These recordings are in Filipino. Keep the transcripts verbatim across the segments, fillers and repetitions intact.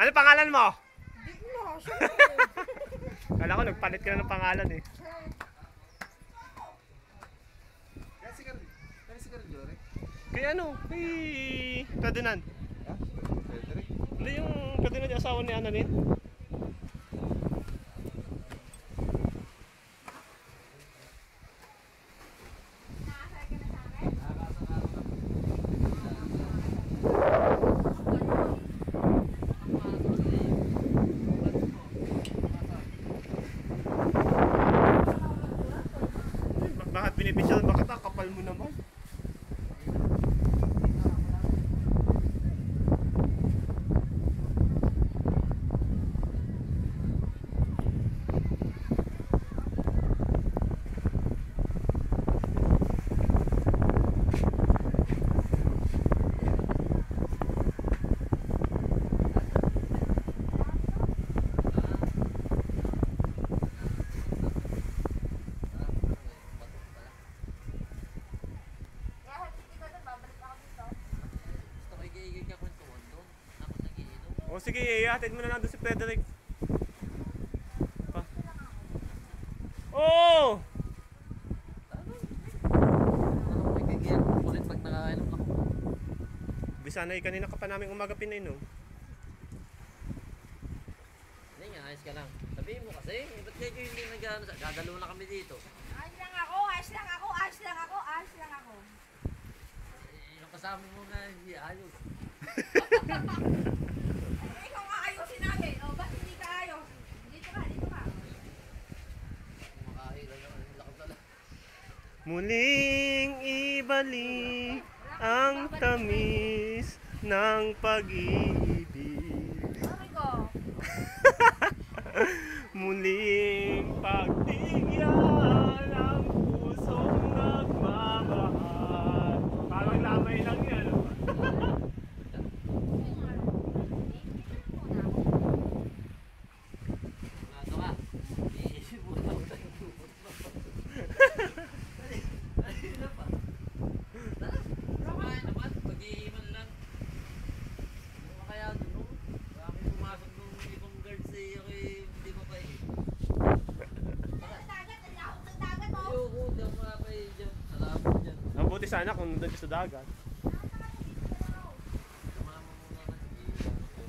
Ano pangalan mo? Di ko na, siya. Kala ko nagpalit ka na ng pangalan eh. Kaya sigarilyo. Kaya sigarilyo rin. Kaya ano? Kay Ferdinand. Ha? Frederick? Hindi yung Ferdinand yung asawa ni Ananin. Bakit binibisyon? Bakit ang kapal mo naman? O sige, ihatid mo na lang doon si Frederick. Pa. Oh! Bisanay kanina ka pa namin umaga pinainom. Hindi nga, ayos ka lang. Sabihin mo kasi, ba't kayo hindi nag-ano, gagalo na kami dito. Ayos lang ako, ayos lang ako, ayos lang ako, ayos lang ako. Eh, yung kasama mo nga, hindi ayos. Eh, ikaw nga ayusin namin. O, ba't hindi ka ayos? Dito ka, dito ka. Makahila naman, lakad na lang. Muling ibalik ang tamis ng pag-ibig. Okay ko. Muling pagbigyan ang pusong nagmamahal. Parang lamay lang yan. Ano ka? Iisip mo lang tayo tupot mo. Ayun na pa. Tara, kumain naman, pag-iiman lang. Ano ka kaya doon? Bakit pumasok nung ibang guards eh, ako eh, hindi mo pa eh. Dagat, ang lahok ng dagat, oh. Ayoko, di ako makapay dyan. Salamat dyan. Mabuti sana kung nandun sa dagat. Sumama muna kasi.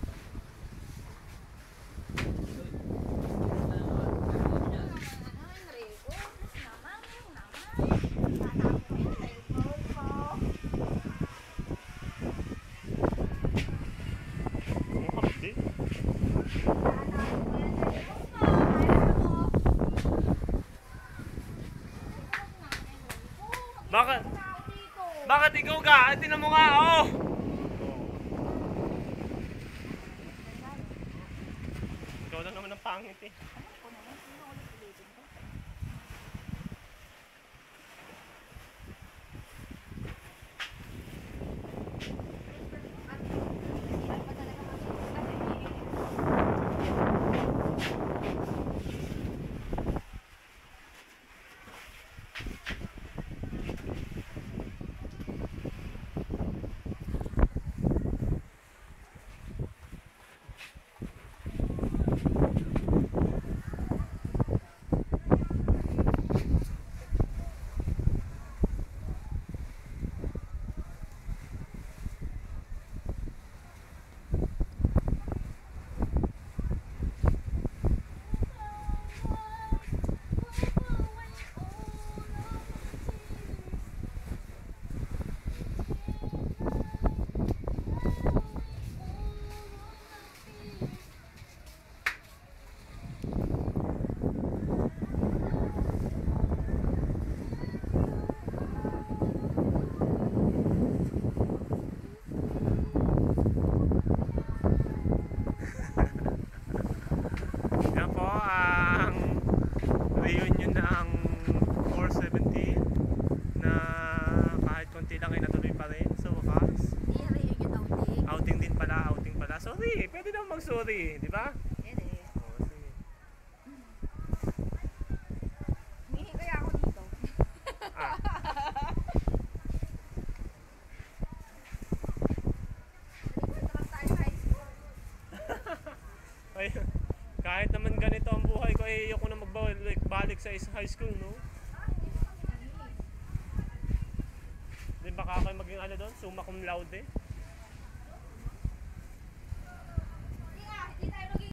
Ang hapdi. Bakit? Bakit ikaw ka? Tinan mo nga, oh! Ikaw lang naman ang pangit eh. Yan po ang reunion ng four seventeen na kahit konti lang ay natuloy pa rin sa wakas. Outing din pala, outing pala. Sorry, pwede naman mag-sorry, di ba? Oh, sige. Humihingi kaya ako dito. Ah, Dito lang tayo high school. sa is- high school, no? Ah, hindi mo kami namiss. Di baka kayo maging ano doon, summa cum laude.